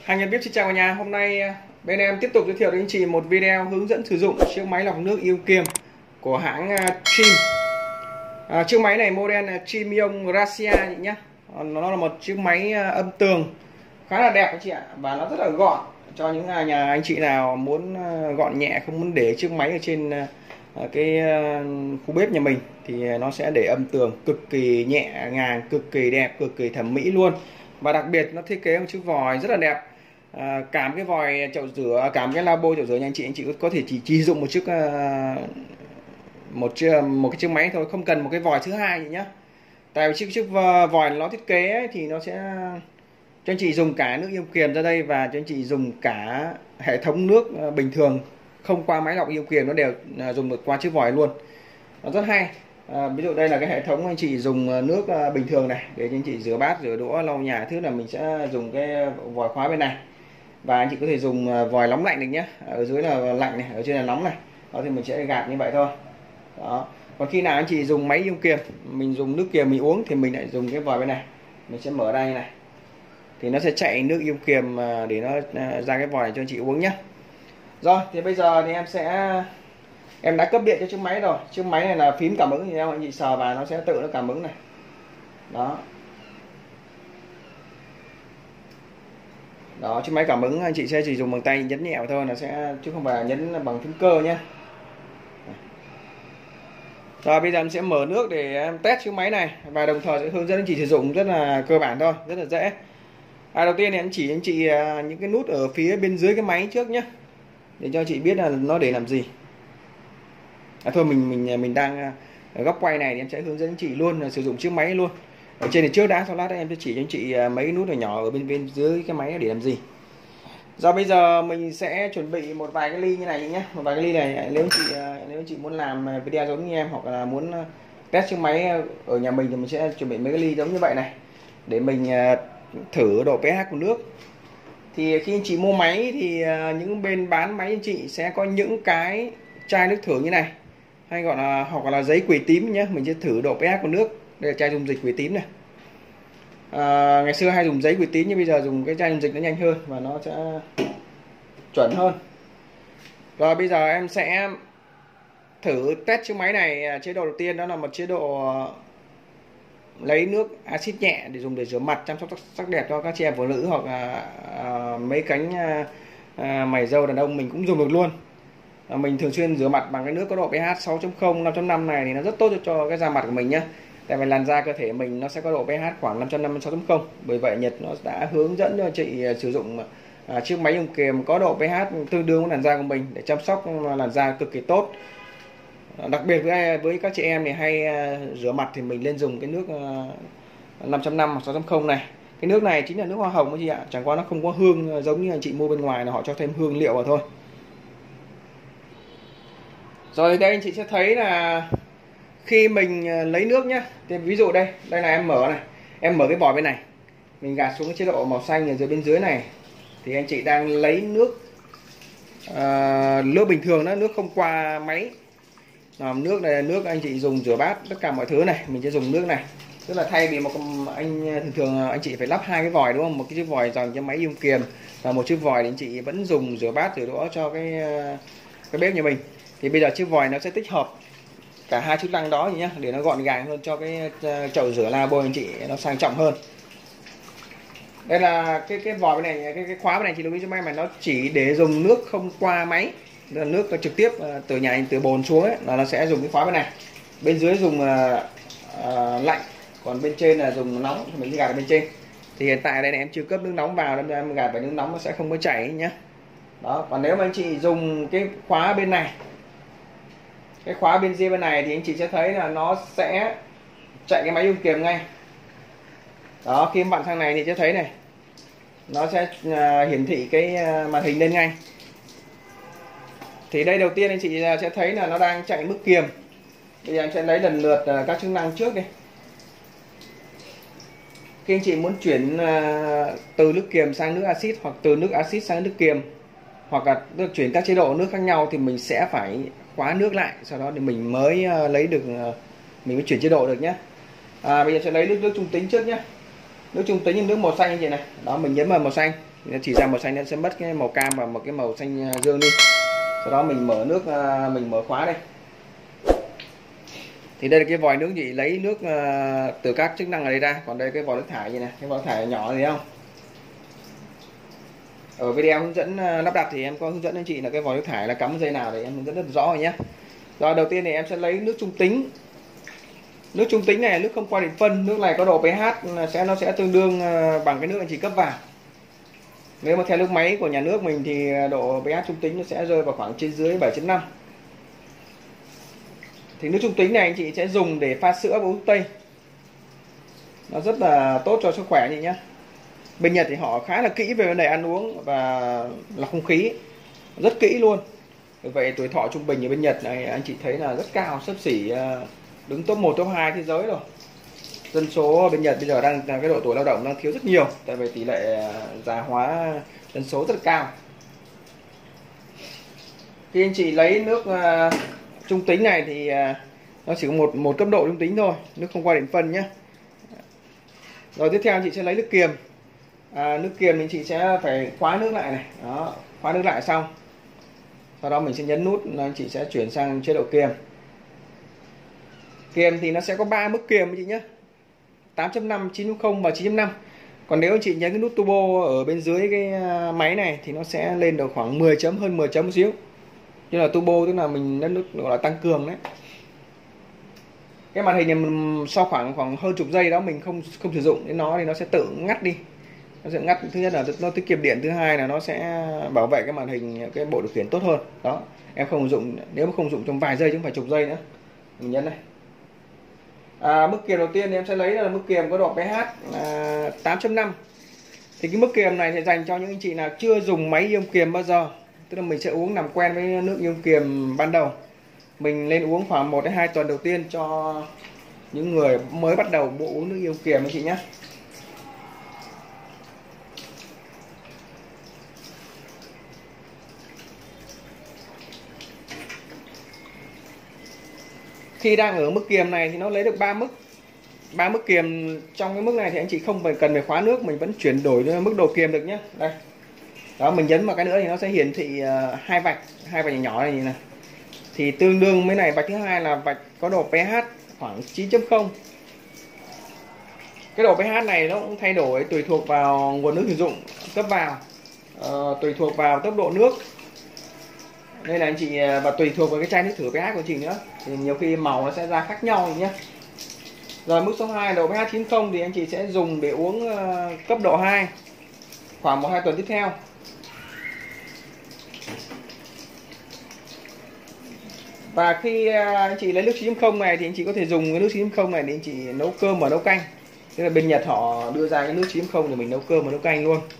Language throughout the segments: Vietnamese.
Hàng Nhật Bếp xin chào cả nhà. Hôm nay bên em tiếp tục giới thiệu đến anh chị một video hướng dẫn sử dụng chiếc máy lọc nước ưu kiềm của hãng Trim. Chiếc máy này model là Trimium Gracia nhé. Nó là một chiếc máy âm tường khá là đẹp anh chị ạ, và nó rất là gọn cho những nhà anh chị nào muốn gọn nhẹ, không muốn để chiếc máy ở trên cái khu bếp nhà mình thì nó sẽ để âm tường cực kỳ nhẹ nhàng, cực kỳ đẹp, cực kỳ thẩm mỹ luôn. Và đặc biệt nó thiết kế một chiếc vòi rất là đẹp. Cảm cái vòi chậu rửa, cảm cái lavabo chậu rửa nhà anh chị có thể chỉ dùng một cái chiếc máy thôi, không cần một cái vòi thứ hai nhé. Tại vì chiếc vòi nó thiết kế ấy, thì nó sẽ cho anh chị dùng cả nước êm kiềm ra đây, và cho anh chị dùng cả hệ thống nước bình thường không qua máy lọc êm kiềm, nó đều dùng được qua chiếc vòi luôn. Nó rất hay. Ví dụ đây là cái hệ thống anh chị dùng nước bình thường này để anh chị rửa bát, rửa đũa, lau nhà thứ là mình sẽ dùng cái vòi khóa bên này, và anh chị có thể dùng vòi nóng lạnh được nhé. Ở dưới là lạnh này, ở trên là nóng này. Đó thì mình sẽ gạt như vậy thôi. Đó. Còn khi nào anh chị dùng máy êm kiềm, mình dùng nước kiềm mình uống thì mình lại dùng cái vòi bên này, mình sẽ mở ra như này thì nó sẽ chạy nước êm kiềm để nó ra cái vòi này cho anh chị uống nhé. Rồi thì bây giờ thì em đã cấp điện cho chiếc máy rồi. Chiếc máy này là phím cảm ứng, thì anh chị sờ vào nó sẽ tự nó cảm ứng này. Đó. Đó, chiếc máy cảm ứng anh chị sẽ chỉ dùng bằng tay nhấn nhẹ thôi, nó sẽ, chứ không phải nhấn bằng phím cơ nhé. Rồi bây giờ em sẽ mở nước để em test chiếc máy này, và đồng thời sẽ hướng dẫn anh chị sử dụng rất là cơ bản thôi, rất là dễ. Đầu tiên thì em chỉ anh chị những cái nút ở phía bên dưới cái máy trước nhé, để cho chị biết là nó để làm gì. Thôi mình đang ở góc quay này thì em sẽ hướng dẫn anh chị luôn là sử dụng chiếc máy luôn. Ở trên thì trước đã, sau lát em sẽ chỉ cho anh chị mấy nút nhỏ ở bên dưới cái máy để làm gì. Rồi bây giờ mình sẽ chuẩn bị một vài cái ly như này nhé. Một vài cái ly này nếu anh chị muốn làm video giống như em, hoặc là muốn test chiếc máy ở nhà mình thì mình sẽ chuẩn bị mấy cái ly giống như vậy này để mình thử độ pH của nước. Thì khi anh chị mua máy thì những bên bán máy anh chị sẽ có những cái chai nước thử như này, hay gọi là hoặc là giấy quỳ tím nhé. Mình sẽ thử độ pH của nước. Đây là chai dung dịch quỳ tím này. Ngày xưa hay dùng giấy quỳ tím, nhưng bây giờ dùng cái chai dung dịch nó nhanh hơn và nó sẽ chuẩn hơn. Rồi bây giờ em sẽ thử test chiếc máy này. Chế độ đầu tiên đó là một chế độ lấy nước axit nhẹ để dùng để rửa mặt, chăm sóc sắc đẹp cho các chị em phụ nữ, hoặc là mấy cánh mày râu đàn ông mình cũng dùng được luôn. Mình thường xuyên rửa mặt bằng cái nước có độ pH 6.0, 5.5 này thì nó rất tốt cho cái da mặt của mình nhé. Tại vì làn da cơ thể mình nó sẽ có độ pH khoảng 550 6.0. Bởi vậy Nhật nó đã hướng dẫn cho chị sử dụng chiếc máy êm kiềm có độ pH tương đương với làn da của mình để chăm sóc làn da cực kỳ tốt. Đặc biệt với các chị em thì hay rửa mặt thì mình lên dùng cái nước 5.5 hoặc 6.0 này. Cái nước này chính là nước hoa hồng anh chị ạ, chẳng qua nó không có hương giống như anh chị mua bên ngoài, là họ cho thêm hương liệu vào thôi. Rồi đây anh chị sẽ thấy là khi mình lấy nước nhé, thì ví dụ đây là em mở này, em mở cái vòi bên này, mình gạt xuống cái chế độ màu xanh ở dưới bên dưới này, thì anh chị đang lấy nước nước bình thường đó, nước không qua máy. Nước này là nước anh chị dùng rửa bát tất cả mọi thứ này, mình sẽ dùng nước này. Tức là thay vì thường anh chị phải lắp hai cái vòi đúng không, một cái chiếc vòi dành cho máy êm kiềm và một chiếc vòi thì anh chị vẫn dùng rửa bát rửa đũa cho cái bếp nhà mình. Thì bây giờ chiếc vòi nó sẽ tích hợp cả hai chức năng đó nhé, để nó gọn gàng hơn cho cái chậu rửa lavabo anh chị nó sang trọng hơn. Đây là cái vòi bên này, cái khóa bên này chị lưu ý cho may mà nó chỉ để dùng nước không qua máy, là nước trực tiếp từ nhà từ bồn xuống ấy, là nó sẽ dùng cái khóa bên này. Bên dưới dùng lạnh, còn bên trên là dùng nóng, mình gạt ở bên trên. Thì hiện tại đây này em chưa cấp nước nóng vào, nên em gạt vào nước nóng nó sẽ không có chảy nhé. Đó, còn nếu mà anh chị dùng cái khóa bên này, cái khóa bên dưới bên này, thì anh chị sẽ thấy là nó sẽ chạy cái máy êm kiềm ngay. Đó, khi bạn sang này thì sẽ thấy này, nó sẽ hiển thị cái màn hình lên ngay. Thì đây đầu tiên anh chị sẽ thấy là nó đang chạy mức kiềm. Bây giờ em sẽ lấy lần lượt các chức năng trước đi. Khi anh chị muốn chuyển từ nước kiềm sang nước axit, hoặc từ nước axit sang nước kiềm, hoặc là chuyển các chế độ nước khác nhau, thì mình sẽ phải khóa nước lại, sau đó thì mình mới lấy được, mình mới chuyển chế độ được nhé. Bây giờ sẽ lấy nước trung tính trước nhé. Nước trung tính như nước màu xanh như vậy này. Đó, mình nhấn vào màu xanh. thì nó chỉ ra màu xanh, nó sẽ mất cái màu cam và một cái màu xanh dương đi. Sau đó mình mở nước, mình mở khóa đây. Thì đây là cái vòi nước chị lấy nước từ các chức năng ở đây ra. Còn đây cái vòi nước thải như này, cái vòi nước thải nhỏ này thấy không? Ở video hướng dẫn lắp đặt thì em có hướng dẫn anh chị là cái vòi nước thải là cắm dây nào để em hướng dẫn rất rõ rồi nhé. Rồi đầu tiên thì em sẽ lấy nước trung tính. Nước trung tính này nước không qua điện phân, nước này có độ pH nó sẽ tương đương bằng cái nước anh chị cấp vào. Nếu mà theo nước máy của nhà nước mình thì độ pH trung tính nó sẽ rơi vào khoảng trên dưới 7.5. Thì nước trung tính này anh chị sẽ dùng để pha sữa và uống tây. Nó rất là tốt cho sức khỏe anh chị nhé. Bên Nhật thì họ khá là kỹ về vấn đề ăn uống và lọc không khí, rất kỹ luôn. Vì vậy tuổi thọ trung bình ở bên Nhật này anh chị thấy là rất cao, xấp xỉ đứng top 1, top 2 thế giới rồi. Dân số bên Nhật bây giờ đang cái độ tuổi lao động đang thiếu rất nhiều, tại vì tỷ lệ già hóa dân số rất cao. Khi anh chị lấy nước trung tính này thì nó chỉ có một cấp độ trung tính thôi, nước không qua điện phân nhé. Rồi tiếp theo anh chị sẽ lấy nước kiềm. Nước kiềm thì anh chị sẽ phải khóa nước lại này, đó, khóa nước lại xong. Sau đó mình sẽ nhấn nút, anh chị sẽ chuyển sang chế độ kiềm. Kiềm thì nó sẽ có 3 mức kiềm anh chị nhé, 8.5, 9.0 và 9.5. Còn nếu anh chị nhấn cái nút turbo ở bên dưới cái máy này thì nó sẽ lên được khoảng 10 chấm, hơn 10 chấm một xíu. Như là turbo tức là mình nhấn nút gọi là tăng cường đấy. Cái màn hình này mình sau khoảng hơn chục giây đó mình không sử dụng đến nó thì nó sẽ tự ngắt đi. Nó sẽ ngắt, thứ nhất là nó tiết kiệm điện, thứ hai là nó sẽ bảo vệ cái màn hình, cái bộ điều khiển tốt hơn. Đó, em không dùng, nếu mà không dùng trong vài giây chứ không phải chục giây nữa. Mình nhấn này. Mức kiềm đầu tiên thì em sẽ lấy là mức kiềm có độ pH 8.5. Thì cái mức kiềm này thì dành cho những anh chị nào chưa dùng máy ion kiềm bao giờ. Tức là mình sẽ uống làm quen với nước ion kiềm ban đầu. Mình lên uống khoảng 1 đến 2 tuần đầu tiên cho những người mới bắt đầu bộ uống nước ion kiềm anh chị nhé. Khi đang ở mức kiềm này thì nó lấy được 3 mức. 3 mức kiềm, trong cái mức này thì anh chị không cần phải khóa nước, mình vẫn chuyển đổi mức độ kiềm được nhé. Đây. Đó, mình nhấn vào cái nữa thì nó sẽ hiển thị hai vạch nhỏ nhỏ này nè. Thì tương đương với này, vạch thứ hai là vạch có độ pH khoảng 9.0. Cái độ pH này nó cũng thay đổi tùy thuộc vào nguồn nước sử dụng cấp vào, tùy thuộc vào tốc độ nước. Đây là anh chị, và tùy thuộc vào cái chai nước thử pH của chị nữa, thì nhiều khi màu nó sẽ ra khác nhau nhé. Rồi mức số 2 độ pH 9.0 thì anh chị sẽ dùng để uống cấp độ 2 khoảng 1-2 tuần tiếp theo. Và khi anh chị lấy nước 9.0 này thì anh chị có thể dùng cái nước 9.0 này để anh chị nấu cơm và nấu canh. Tức là bên Nhật họ đưa ra cái nước 9.0 để mình nấu cơm và nấu canh luôn.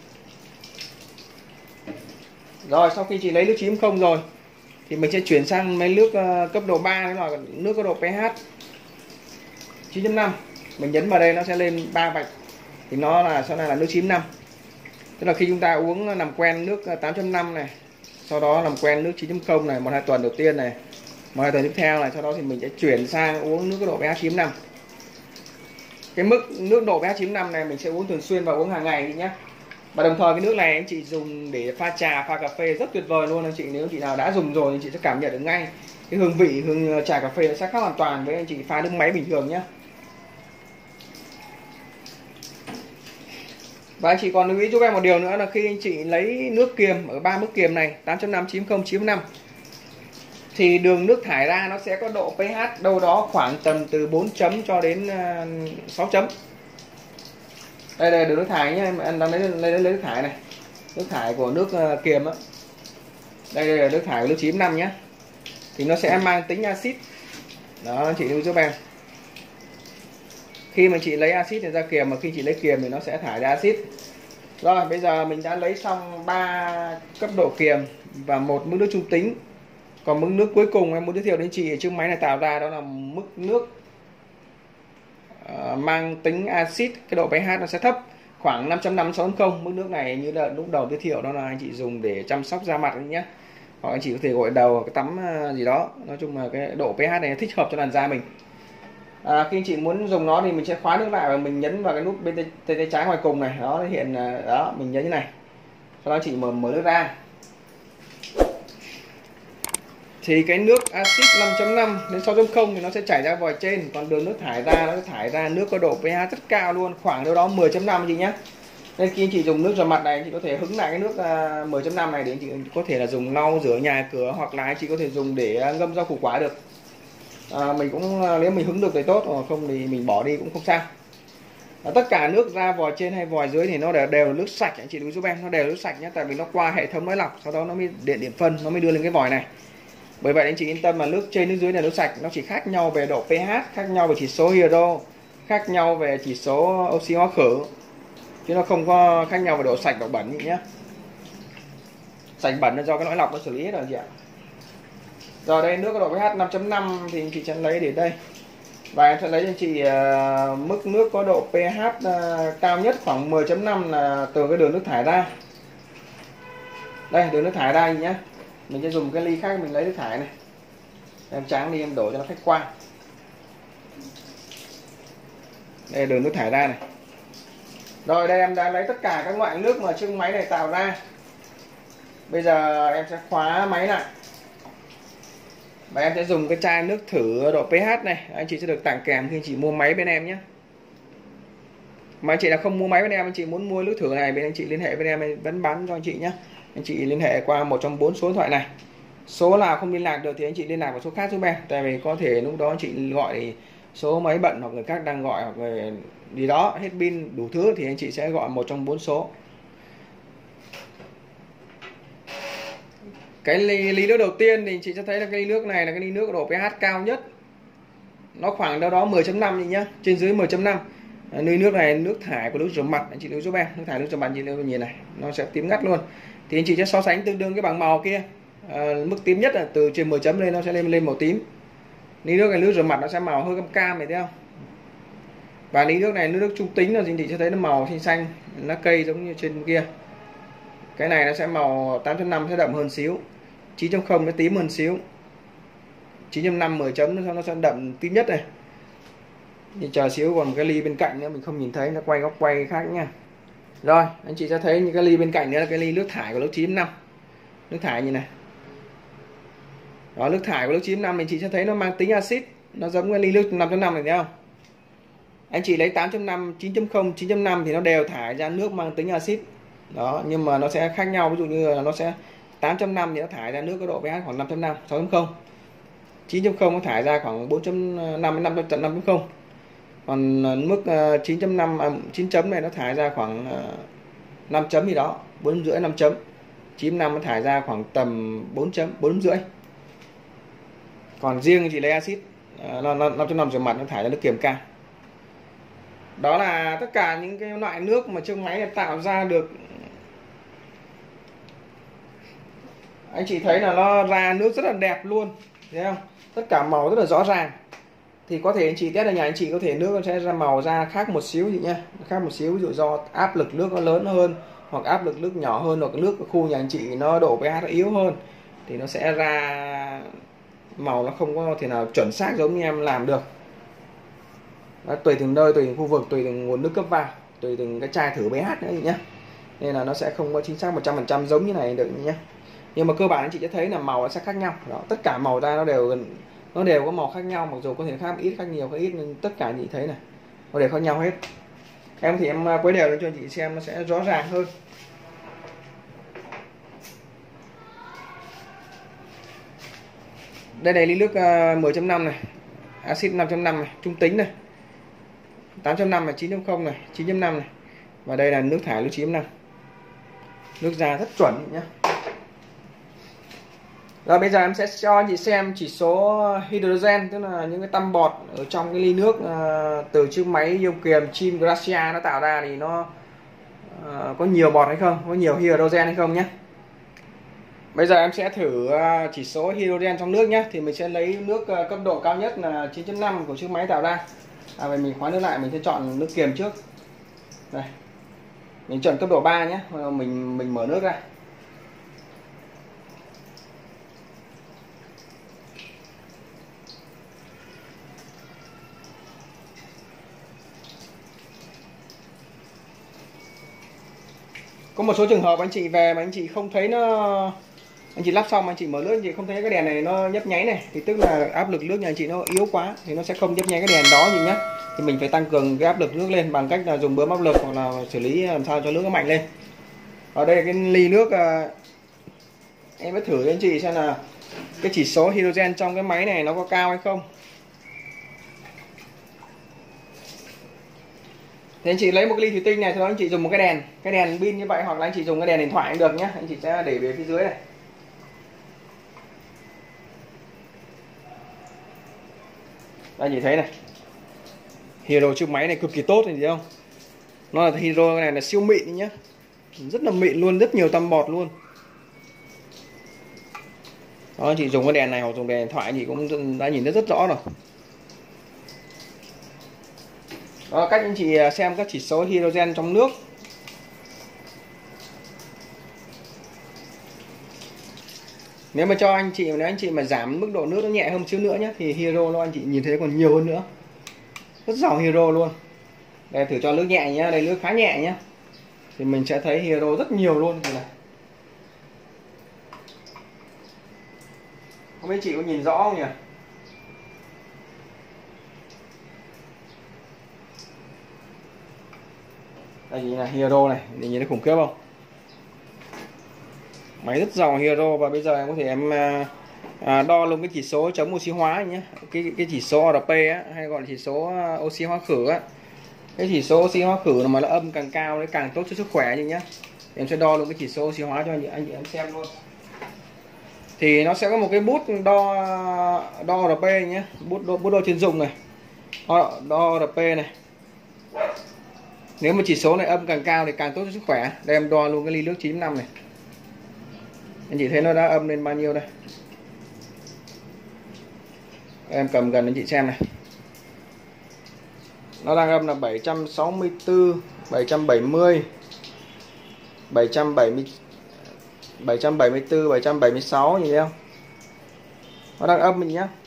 Rồi sau khi chị lấy nước 9.0 rồi thì mình sẽ chuyển sang mấy nước cấp độ 3, đó là nước có độ pH 9.5. Mình nhấn vào đây nó sẽ lên 3 vạch. Thì nó là sau này là nước 9.5. Tức là khi chúng ta uống làm quen nước 8.5 này, sau đó làm quen nước 9.0 này 1-2 tuần đầu tiên này, 1-2 tuần tiếp theo này, sau đó thì mình sẽ chuyển sang uống nước có độ pH 9.5. Cái mức nước độ pH 9.5 này mình sẽ uống thường xuyên và uống hàng ngày nhé. Và đồng thời cái nước này anh chị dùng để pha trà, pha cà phê rất tuyệt vời luôn anh chị. Nếu anh chị nào đã dùng rồi anh chị sẽ cảm nhận được ngay cái hương vị, hương trà cà phê nó sẽ khác hoàn toàn với anh chị pha nước máy bình thường nhé. Và anh chị còn lưu ý giúp em một điều nữa là khi anh chị lấy nước kiềm ở 3 mức kiềm này 8.5, 9.0, 9.5 thì đường nước thải ra nó sẽ có độ pH đâu đó khoảng tầm từ 4 chấm cho đến 6 chấm. Đây là đường nước thải nhé, em đang lấy nước thải này, nước thải của nước kiềm á. Đây là nước thải của nước 9.5 nhé. Thì nó sẽ mang tính axit. Đó anh chị lưu giúp em. Khi mà chị lấy axit này ra kiềm, mà khi chị lấy kiềm thì nó sẽ thải ra axit. Rồi bây giờ mình đã lấy xong 3 cấp độ kiềm và một mức nước trung tính. Còn mức nước cuối cùng em muốn giới thiệu đến chị ở chiếc máy này tạo ra đó là mức nước mang tính axit, cái độ pH nó sẽ thấp khoảng 5.5, 6.0. Mức nước này như là lúc đầu giới thiệu đó là anh chị dùng để chăm sóc da mặt nhé, hoặc anh chị có thể gội đầu, cái tắm gì đó. Nói chung là cái độ pH này thích hợp cho làn da mình. Khi anh chị muốn dùng nó thì mình sẽ khóa nước lại và mình nhấn vào cái nút bên tay trái ngoài cùng này, đó hiện đó, mình nhấn như này sau đó chị mở nước ra. Thì cái nước axit 5.5 đến 6.0 thì nó sẽ chảy ra vòi trên, còn đường nước thải ra nó sẽ thải ra nước có độ pH rất cao luôn, khoảng đâu đó 10.5 chị nhé. Nên khi anh chị dùng nước rửa mặt này, anh chị có thể hứng lại cái nước 10.5 này để anh chị có thể là dùng lau rửa nhà cửa, hoặc là anh chị có thể dùng để ngâm rau củ quả được. Mình cũng nếu mình hứng được thì tốt, hoặc không thì mình bỏ đi cũng không sao. Tất cả nước ra vòi trên hay vòi dưới thì nó đều là nước sạch, anh chị lưu giúp em, nó đều là nước sạch nhé, tại vì nó qua hệ thống máy lọc, sau đó nó mới điện điểm phân, nó mới đưa lên cái vòi này. Bởi vậy anh chị yên tâm là nước trên nước dưới là nước sạch, nó chỉ khác nhau về độ pH, khác nhau về chỉ số hydro, khác nhau về chỉ số oxy hóa khử, chứ nó không có khác nhau về độ sạch độ bẩn nhé. Sạch bẩn là do cái lõi lọc nó xử lý hết rồi chị ạ. Rồi đây nước có độ pH 5.5 thì anh chị sẽ lấy để đây, và em sẽ lấy cho anh chị mức nước có độ pH cao nhất khoảng 10.5 là từ cái đường nước thải ra. Đây đường nước thải ra nhé, mình sẽ dùng cái ly khác mình lấy nước thải này, em tráng đi em đổ cho nó khách quan. Đây đường nước thải ra này. Rồi đây em đã lấy tất cả các loại nước mà chiếc máy này tạo ra. Bây giờ em sẽ khóa máy lại và em sẽ dùng cái chai nước thử độ pH này, anh chị sẽ được tặng kèm khi anh chị mua máy bên em nhé. Mà anh chị là không mua máy bên em, anh chị muốn mua nước thử này bên anh chị liên hệ với em vẫn bán cho anh chị nhé. Anh chị liên hệ qua một trong 4 số điện thoại này. Số nào không liên lạc được thì anh chị liên lạc vào số khác giúp em, tại vì có thể lúc đó anh chị gọi thì số máy bận, hoặc người khác đang gọi, hoặc người gì đó hết pin đủ thứ thì anh chị sẽ gọi một trong 4 số. Cái ly nước đầu tiên thì chị sẽ thấy là cái ly nước này là cái ly nước độ pH cao nhất, nó khoảng đâu đó 10.5 nhá, trên dưới 10.5. Ly nước này nước thải của nước rửa mặt, anh chị lưu giúp em, nước thải nước rửa mặt chị lưu nhìn này, nó sẽ tím ngắt luôn. Thì anh chị sẽ so sánh tương đương cái bảng màu kia, mức tím nhất là từ trên 10 chấm lên nó sẽ lên màu tím. Ly nước này nước rửa mặt nó sẽ màu hơi cam cam này thấy không? Và ly nước này nước trung tính là anh chị sẽ thấy nó màu xanh xanh, lá cây giống như trên kia. Cái này nó sẽ màu 8.5 sẽ đậm hơn xíu, 9.0 nó tím hơn xíu, 9.5 10 chấm nó sẽ đậm tím nhất này. Nhưng chờ xíu còn một cái ly bên cạnh nữa mình không nhìn thấy, nó quay góc quay khác nha. Rồi anh chị sẽ thấy những cái ly bên cạnh nữa là cái ly nước thải của lớp 9.5, nước thải như này. Đó, nước thải của lớp 9.5 anh chị sẽ thấy nó mang tính axit, nó giống cái ly nước 5.5 này thấy không? Anh chị lấy 8.5, 9.0, 9.5 thì nó đều thải ra nước mang tính axit. Đó, nhưng mà nó sẽ khác nhau, ví dụ như là nó sẽ 8.5 thì nó thải ra nước có độ pH khoảng 5.5, 6.0. 9.0 nó thải ra khoảng 4.5 đến 5.0. Còn mức 9.5 9 chấm này nó thải ra khoảng 5 chấm gì đó, 4,5 5 chấm. 9.5 nó thải ra khoảng tầm 4 chấm, 4,5. Còn riêng chị lấy axit 5.5 rửa mặt nó thải ra nước kiềm cao. Đó là tất cả những cái loại nước mà chiếc máy này tạo ra được. Anh chị thấy là nó ra nước rất là đẹp luôn, thấy không? Tất cả màu rất là rõ ràng. Thì có thể anh chị test ở nhà, anh chị có thể nước nó sẽ ra màu ra khác một xíu chị nhé, khác một xíu, ví dụ do áp lực nước nó lớn hơn, hoặc áp lực nước nhỏ hơn, hoặc nước khu nhà anh chị nó độ pH nó yếu hơn thì nó sẽ ra màu nó không có thể nào chuẩn xác giống như em làm được. Đó, tùy từng nơi, tùy từng khu vực, tùy từng nguồn nước cấp vào, tùy từng cái chai thử pH nữa nhé, nên là nó sẽ không có chính xác 100% giống như này được nhé. Nhưng mà cơ bản anh chị sẽ thấy là màu nó sẽ khác nhau. Đó, tất cả màu ra nó đều có màu khác nhau, mặc dù có thể khác ít, khác nhiều, khác ít, nhưng tất cả anh chị thấy này nó đều khác nhau hết. Em thì em quấy đều lên cho anh chị xem nó sẽ rõ ràng hơn. Đây này ly nước 10.5 này, axit 5.5 này, trung tính này, 8.5 này, 9.0 này, 9.5 này, và đây là nước thải nước 9.5. Nước ra rất chuẩn nhé. Rồi bây giờ em sẽ cho anh chị xem chỉ số hydrogen, tức là những cái tăm bọt ở trong cái ly nước từ chiếc máy ion kiềm Chim Gracia nó tạo ra thì nó có nhiều bọt hay không, có nhiều hydrogen hay không nhé. Bây giờ em sẽ thử chỉ số hydrogen trong nước nhé. Thì mình sẽ lấy nước cấp độ cao nhất là 9.5 của chiếc máy tạo ra. Vậy mình khóa nước lại, mình sẽ chọn nước kiềm trước. Đây, mình chọn cấp độ 3 nhé. Mình mở nước ra. Có một số trường hợp anh chị về mà anh chị không thấy nó, anh chị lắp xong anh chị mở lướt anh chị không thấy cái đèn này nó nhấp nháy này, thì tức là áp lực nước nhà anh chị nó yếu quá thì nó sẽ không nhấp nháy cái đèn đó gì nhá. Thì mình phải tăng cường cái áp lực nước lên bằng cách là dùng bơm áp lực hoặc là xử lý làm sao cho nước nó mạnh lên. Ở đây cái ly nước em mới thử cho anh chị xem là cái chỉ số hydrogen trong cái máy này nó có cao hay không. Thì anh chị lấy một cái ly thủy tinh này, sau đó anh chị dùng một cái đèn pin như vậy, hoặc là anh chị dùng cái đèn điện thoại cũng được nhé. Anh chị sẽ để về phía dưới này. Đây chị thấy này, hydro chiếc máy này cực kỳ tốt này, thấy không? Nó là hydro này là siêu mịn nhá, rất là mịn luôn, rất nhiều tăm bọt luôn. Đó, anh chị dùng cái đèn này hoặc dùng đèn điện thoại anh chị cũng đã nhìn thấy rất rõ rồi. Đó là cách anh chị xem các chỉ số hydrogen trong nước. Nếu mà cho anh chị, nếu anh chị mà giảm mức độ nước nó nhẹ hơn chút nữa nhé, thì hydro nó anh chị nhìn thấy còn nhiều hơn nữa, rất giàu hydro luôn. Đây thử cho nước nhẹ nhé, đây nước khá nhẹ nhé, thì mình sẽ thấy hydro rất nhiều luôn này. Không biết chị có nhìn rõ không nhỉ? Đây là hydro này, nhìn thấy khủng khiếp không? Máy rất giàu hydro. Và bây giờ em có thể đo luôn cái chỉ số chống oxy hóa nhé, cái chỉ số ORP á, hay gọi là chỉ số oxy hóa khử á. Cái chỉ số oxy hóa khử mà nó âm càng cao đấy càng tốt cho sức khỏe chị nhé. Em sẽ đo luôn cái chỉ số oxy hóa cho anh chị em xem luôn. Thì nó sẽ có một cái bút đo ORP nhé, bút đo chuyên dụng này, đo ORP này. Nếu mà chỉ số này âm càng cao thì càng tốt cho sức khỏe. Đây em đo luôn cái ly nước 95 này. Anh chị thấy nó đã âm lên bao nhiêu đây? Em cầm gần anh chị xem này. Nó đang âm là 764, 770, 770, 774, 776, nhìn thấy không? Nó đang âm mình nhá.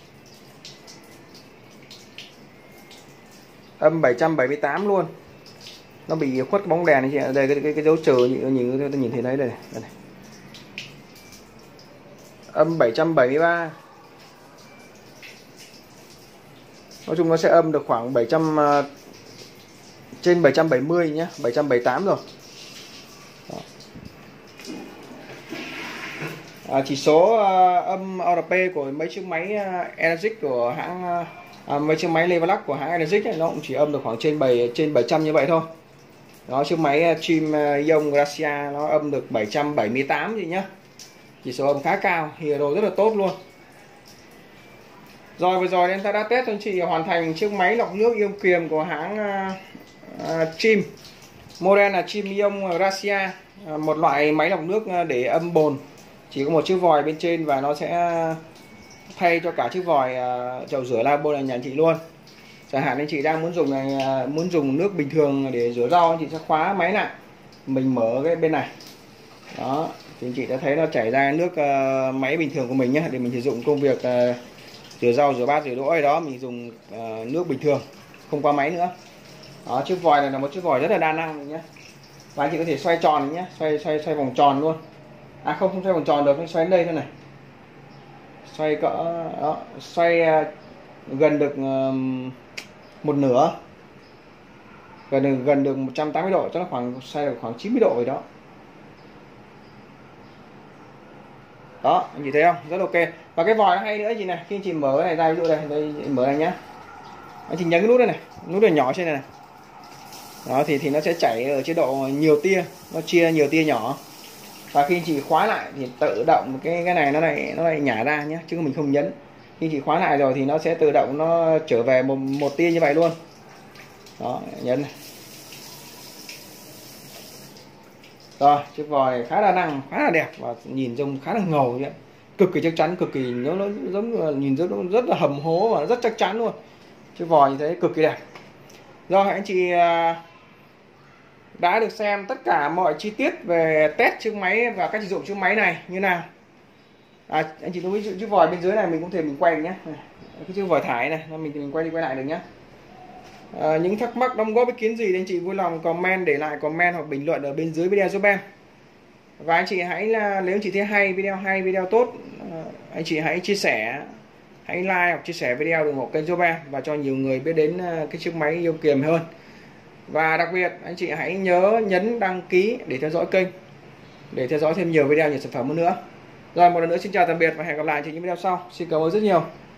Âm 778 luôn. Nó bị khuất bóng đèn này chị ạ. Đây cái dấu trừ nhìn thấy đấy đây này. Âm 773. Nói chung nó sẽ âm được khoảng 700 trên 770 nhé, 778 rồi. Chỉ số âm ORP của mấy chiếc máy Energic của hãng mấy chiếc máy Levelac của hãng Energic này, nó cũng chỉ âm được khoảng trên 700 như vậy thôi. Đó, chiếc máy Trim Ion Gracia nó âm được 778 gì nhá. Chỉ số âm khá cao, hydro rất là tốt luôn. Rồi vừa rồi em ta đã test cho anh chị hoàn thành chiếc máy lọc nước ion kiềm của hãng Trim. Model là Trim Ion Gracia, một loại máy lọc nước để âm bồn. Chỉ có một chiếc vòi bên trên và nó sẽ thay cho cả chiếc vòi chậu rửa lavabo này nhà anh chị luôn. Chẳng hạn anh chị đang muốn dùng nước bình thường để rửa rau, anh chị sẽ khóa máy lại, mình mở cái bên này. Đó, thì anh chị đã thấy nó chảy ra nước máy bình thường của mình nhé, để mình sử dụng công việc rửa rau, rửa bát, rửa đũa gì đó mình dùng nước bình thường, không qua máy nữa. Đó, chiếc vòi này là một chiếc vòi rất là đa năng nhé. Và anh chị có thể xoay tròn nhé, xoay vòng tròn luôn. Không xoay vòng tròn được, xoay đến đây thôi này. Xoay cỡ đó, xoay gần được một nửa, gần được 180 độ, tức là xoay được khoảng 90 độ rồi đó. Đó, anh chị thấy không? Rất ok. Và cái vòi nó hay nữa gì này, khi anh chị mở cái này ra, ví dụ đây mở này nhá. Anh chị nhấn cái nút đây này, nút này nhỏ trên này này. Đó thì nó sẽ chảy ở chế độ nhiều tia, nó chia nhiều tia nhỏ. Và khi anh chị khóa lại thì tự động cái này nó lại nhả ra nhé, chứ mình không nhấn. Khi chị khóa lại rồi thì nó sẽ tự động nó trở về một tia như vậy luôn. Đó, nhấn này. Rồi, chiếc vòi khá là năng, khá là đẹp và nhìn trông khá là ngầu vậy. Cực kỳ chắc chắn, cực kỳ nó giống nhìn rất là hầm hố và rất chắc chắn luôn. Chiếc vòi như thế cực kỳ đẹp. Rồi anh chị đã được xem tất cả mọi chi tiết về test chiếc máy và cách sử dụng chiếc máy này như nào. Anh chị ví dụ chiếc vòi bên dưới này mình cũng thể mình quay được nhé. Cái chiếc vòi thải này mình quay đi quay lại được nhé. Những thắc mắc đóng góp ý kiến gì thì anh chị vui lòng comment, để lại comment hoặc bình luận ở bên dưới video giúp em. Và anh chị hãy là, nếu anh chị thấy hay, video tốt, anh chị hãy chia sẻ, hãy like hoặc chia sẻ video ủng hộ kênh giúp em và cho nhiều người biết đến cái chiếc máy yêu kiềm hơn. Và đặc biệt anh chị hãy nhớ nhấn đăng ký để theo dõi kênh, để theo dõi thêm nhiều video, nhiều sản phẩm hơn nữa. Rồi, một lần nữa xin chào tạm biệt và hẹn gặp lại chị những video sau. Xin cảm ơn rất nhiều.